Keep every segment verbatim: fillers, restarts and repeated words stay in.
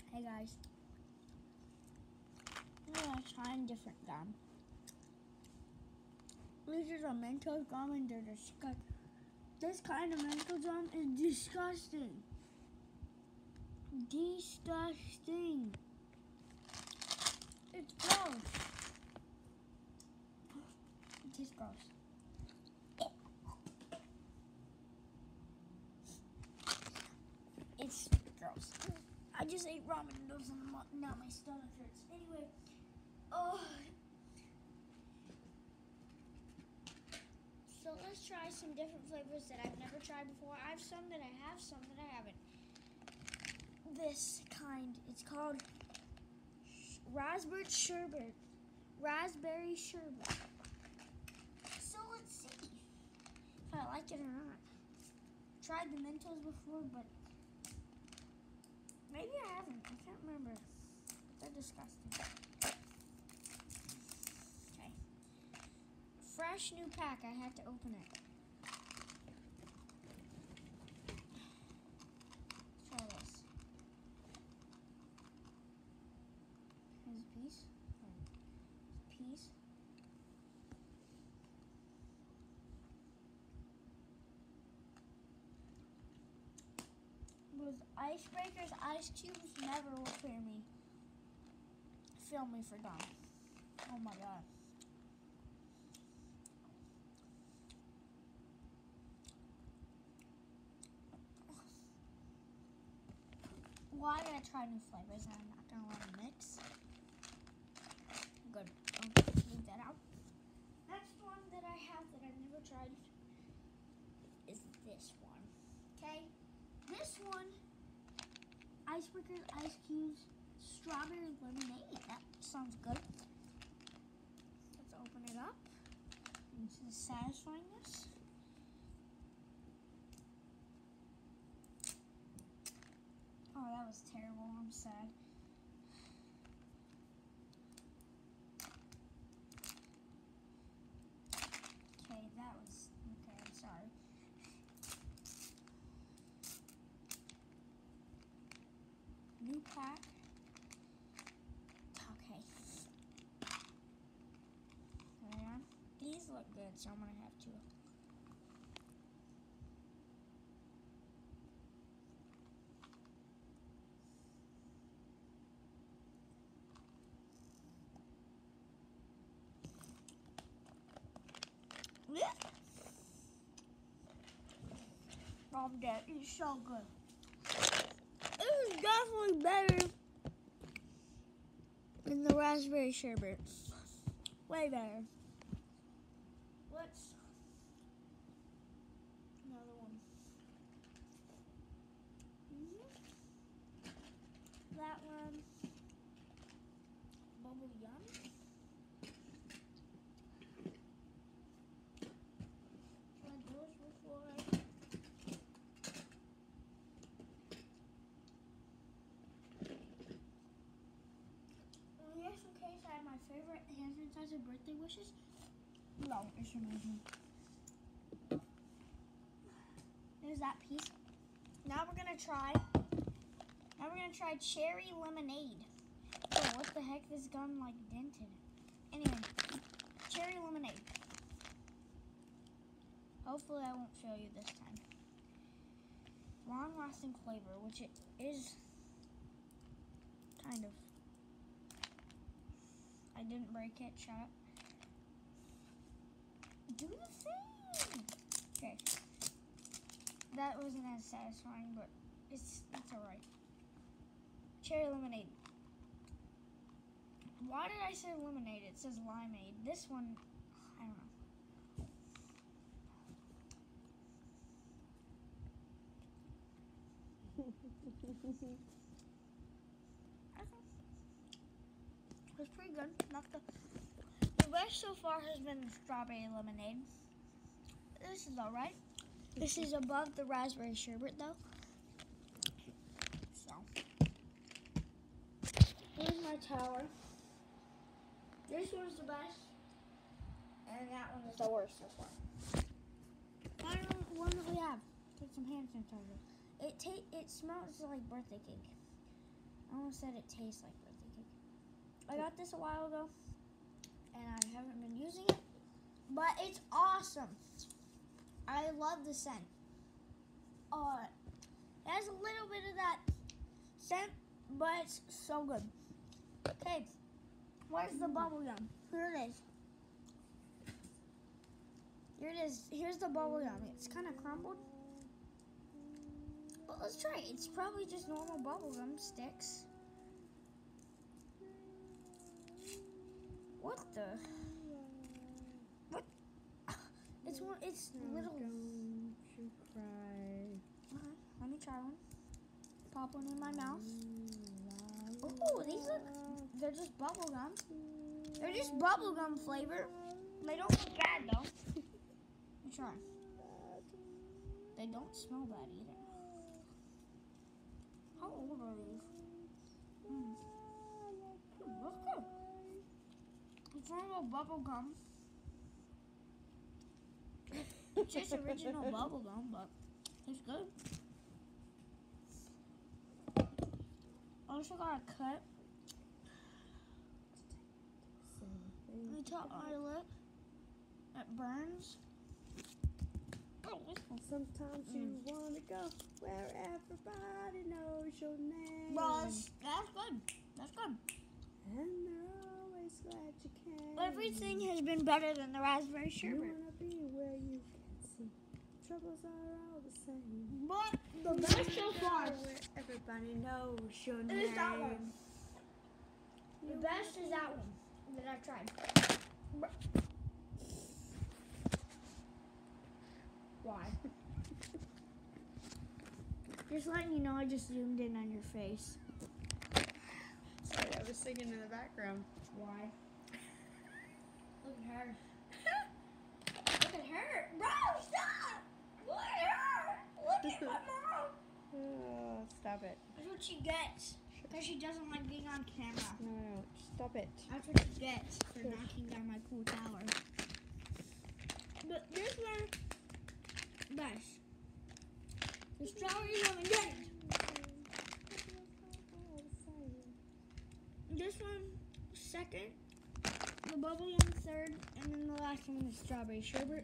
Hey guys, I'm gonna try a different gum. This is a Mentos gum and they're disgusting. This kind of Mentos gum is disgusting. Disgusting. It's gross. It tastes gross. It's gross. I just ate ramen noodles and now my stomach hurts. Anyway, oh. So let's try some different flavors that I've never tried before. I have some that I have, some that I haven't. This kind, it's called raspberry sherbet. Raspberry sherbet. So let's see if I like it or not. Tried the Mentos before, but maybe I haven't. I can't remember. But they're disgusting. Okay. Fresh new pack. I had to open it. Let's try this. Here's a piece. Here's a piece. With icebreakers, ice cubes never will fill me. Fill me for gum. Oh my god. Well, I gotta try new flavors and I'm not gonna let them mix. Good. I'll leave that out. Next one that I have that I've never tried is this one. Okay? This one, icebreakers, ice cubes, strawberry lemonade. That sounds good. Let's open it up. This is satisfying this. Oh, that was terrible. I'm sad. Okay, that was okay. I'm sorry. New pack. Okay. There on. These look good, so I'm gonna have two. Yeah. Mom, Dad, it's so good. It is definitely better than the raspberry sherbet. Way better. Let's another one. Mm-hmm. That one. Bubble yum. Tried those before. Just in case I have my favorite hand sanitizer birthday wishes. No, it's amazing. There's that piece. Now we're gonna try. Now we're gonna try cherry lemonade. Oh, what the heck? This gun like dented. Anyway, cherry lemonade. Hopefully, I won't fail you this time. Long-lasting flavor, which it is kind of. I didn't break it. Shut up. Do the thing. Okay. That wasn't as satisfying, but it's it's alright. Cherry lemonade. Why did I say lemonade? It says limeade. This one, I don't know. It's pretty good. Not the the best so far has been the strawberry lemonade. This is alright. This is above the raspberry sherbet though. So here's my tower. This one's the best, and that one is the worst so far. Final one that we have. Take some hand sanitizer. It ta- it smells like birthday cake. I almost said it tastes like birthday cake. I got this a while ago, and I haven't been using it, but it's awesome. I love the scent. Uh, it has a little bit of that scent, but it's so good. Okay, where's the bubble gum? Here it is. Here it is. Here's the bubble gum. It's kind of crumbled. But let's try it. It's probably just normal bubble gum sticks. What the? What? It's one. It's Oh, little. Don't you cry. Uh-huh. Let me try one. Pop one in my mouth. Oh, these look. They're just bubble gum. They're just bubble gum flavor. They don't look bad though. Let me try. They don't smell bad either. How old are these? Mm. Mm, that's good. It's normal bubble gum. It's just original bubble gum, but it's good. I also got a cut. Let me top my lip. It burns. Oh, this one. Sometimes Mm. you want to go where everybody knows your name. Bro, that's, that's good. That's good. And they're always glad you came. Everything has been better than the raspberry You sherbet. want to be where you can see. Troubles are all the same. But the best so far Where everybody knows your name. is that one. The best is that one that I've tried. Why? Just letting you know, I just zoomed in on your face. Sorry, I was singing in the background. Why? Look at her. Look at her. Bro, stop! Look at her! Look at my mom! Oh, stop it. That's what she gets. Because she doesn't like being on camera. No, no, stop it. That's what she gets for knocking down my cool tower. But this one, best. The strawberry lemon cake. This one, second. The bubble gum third. And then the last one is strawberry sherbet.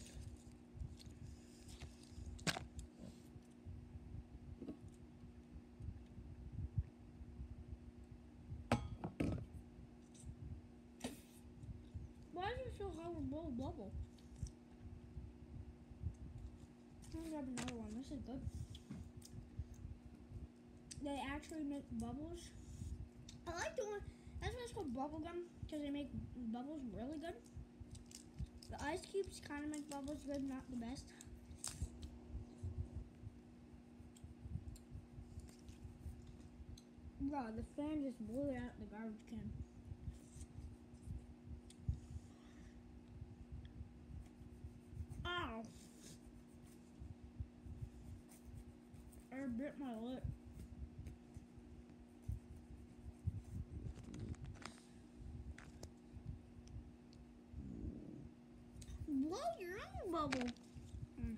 Why is it so hard to blow a bubble? I'm gonna grab another one. This is good. They actually make bubbles. I like the one. That's why it's called bubble gum, because they make bubbles really good. The ice cubes kind of make bubbles good, not the best. Bro, the fan just blew it out the garbage can. Ow! I bit my lip. Blow your own bubble. Mm.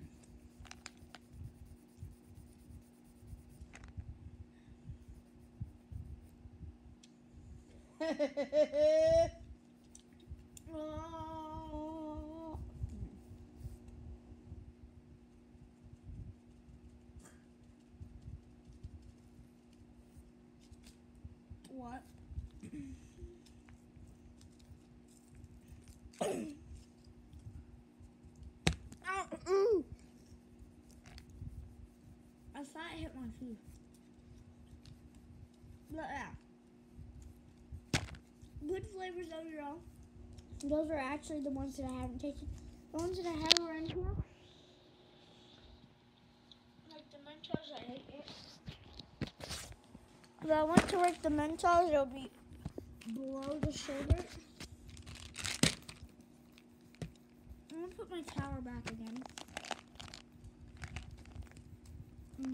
Oh. What? Ow, ooh. I thought I hit my tooth. But yeah. Good flavors overall. Those are actually the ones that I haven't tasted. The ones that I have are in here. Like the Mentos, I hate it. If I want to rate the Mentos, it'll be below the sherbet. I'm gonna put my tower back again. Mm.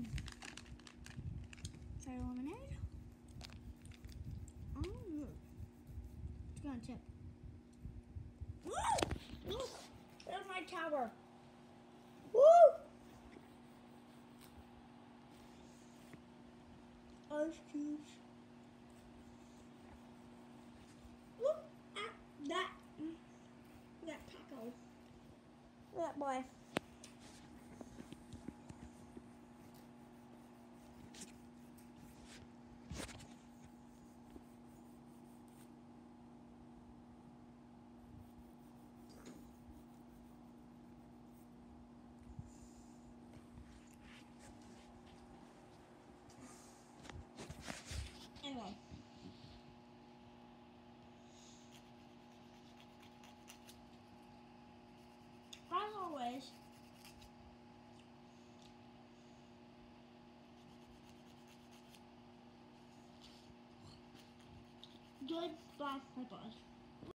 Try lemonade. Oh, it's gonna tip. Woo! Woo! There's my tower. Woo! Ice cubes. that boy. Anyway. As always, goodbye, my boss.